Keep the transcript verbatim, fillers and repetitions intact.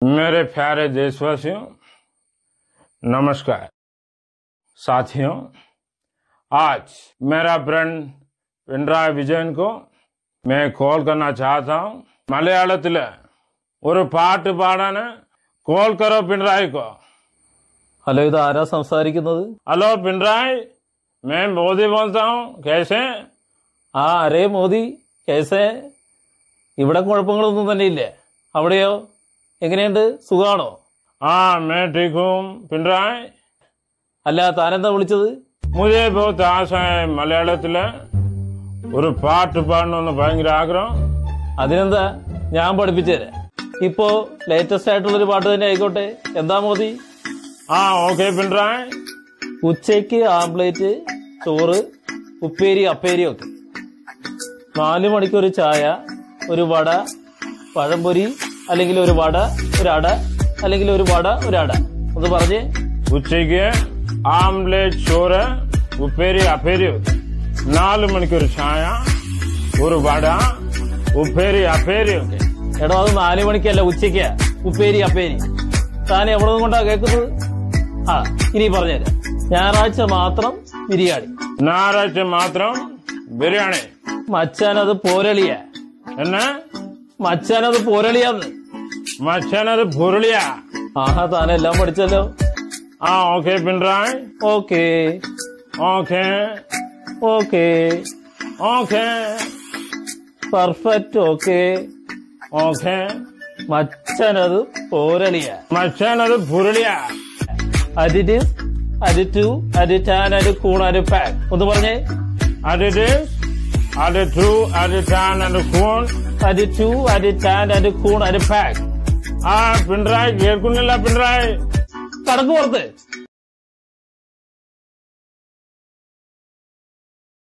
मेरे प्यारे देशवासियों, नमस्कार साथियों। आज मेरा फ्रेंड पिनराई विजयन को मैं कॉल करना चाहता हूँ। മലയാളത്തിൽ ഒരു പാട്ട് പാടാൻ കോൾ करो पिनराई को। ഹലോ, ഇത് ആരാ സംസാരിക്കുന്നത്? हेलो पिनराई, मैं मोदी बोलता हूँ। कैसे? ആ അരേ മോദി, കേസേ? ഇവിടെ കുഴപ്പങ്ങളൊന്നും തന്നെ ഇല്ലേ? അവിടെയോ എങ്ങനെയുണ്ട്? സുഖാണോ? हाँ मैं ठीक हूँ पिनराई। അല്ല, താനെന്താ വിളിച്ചത്? मुझे बहुत आशा है മലയാളത്തിൽ ഒരു പാട്ട് പാടണമെന്ന് ഭയങ്കര ആഗ്രഹം। അതിനെന്താ, ഞാൻ പഠിപ്പിച്ചുതരാം. ഇപ്പോ ലേറ്റസ്റ്റ് ആയിട്ടുള്ളൊരു പാട്ട് തന്നെ ആയിക്കോട്ടെ. എന്താ മോദി? ആ ഓക്കെ പിണറായി. ഉച്ചയ്ക്ക് ആംപ്ലേറ്റ്, ചോറ്, ഉപ്പേരി, അപ്പേരി ഒക്കെ. നാലു മണിക്കൊരു ചായ, ഒരു വട, പഴംപൊരി, അല്ലെങ്കിൽ ഒരു വട ഒരു അട, അല്ലെങ്കിൽ ഒരു വട ഒരു അട. ഒന്ന് പറഞ്ഞേ. ഉച്ചയ്ക്ക് ആംപ്ലേറ്റ്, ചോറ്, ഉപ്പേരി, അപ്പേരി ഒക്കെ. നാലു മണിക്കൊരു ചായ, ഒരു വട, ഉപ്പേരി, അപ്പേരി ഒക്കെ. എടോ, അത് നാലു മണിക്കല്ല, ഉച്ചയ്ക്കാ. ഉപ്പേരി അപ്പേരി താൻ എവിടെ നിന്നും കൊണ്ടാ കേൾക്കുന്നത്? ആ ഇനി പറഞ്ഞുതരാം. ഞായറാഴ്ച മാത്രം ബിരിയാണി. ഞായറാഴ്ച മാത്രം ബിരിയാണി. മച്ചാനത് പോരളിയാ. എന്നാ? മച്ചാനത് പോരളിയാന്ന്. മച്ചാനത് പൊരുളിയാ. ആഹാ, താനെല്ലാം പഠിച്ചല്ലോ. ആ okay Pinarayi. Okay okay okay okay perfect. Okay okay. മച്ചാനത് പോരളിയാ. മച്ചാനത് പൊരുളിയാ. അഡിറ്റ് അഡിറ്റു അഡിറ്റാൻ അടി കൂൺ അടി പാക്ക്. ഒന്ന് പറഞ്ഞേ. അഡിറ്റ് അഡിറ്റു അഡിറ്റാൻ അടി കൂൺ അഡിറ്റു അഡിറ്റാൻ അടി കൂൺ അടി പാക്ക്. ആ പിണറായി കേൾക്കുന്നില്ല പിണറായി. കടക്ക് പുറത്ത്.